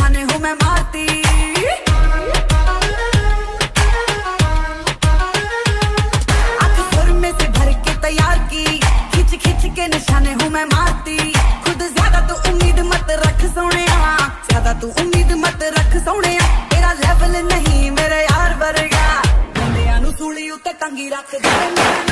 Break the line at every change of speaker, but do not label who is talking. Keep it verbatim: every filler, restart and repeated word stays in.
निशाने हूँ मैं मारती। आंख सुर में से भर के तैयार की, खिंच खिंच के निशाने हूँ मैं मारती। खुद ज्यादा तू उम्मीद मत रख सोनिया, ज्यादा तू उम्मीद मत रख सोनिया। तेरा लेवल नहीं मेरे यार वर्गा, बंदियां नू सूली उत्ते टंगी रख दे।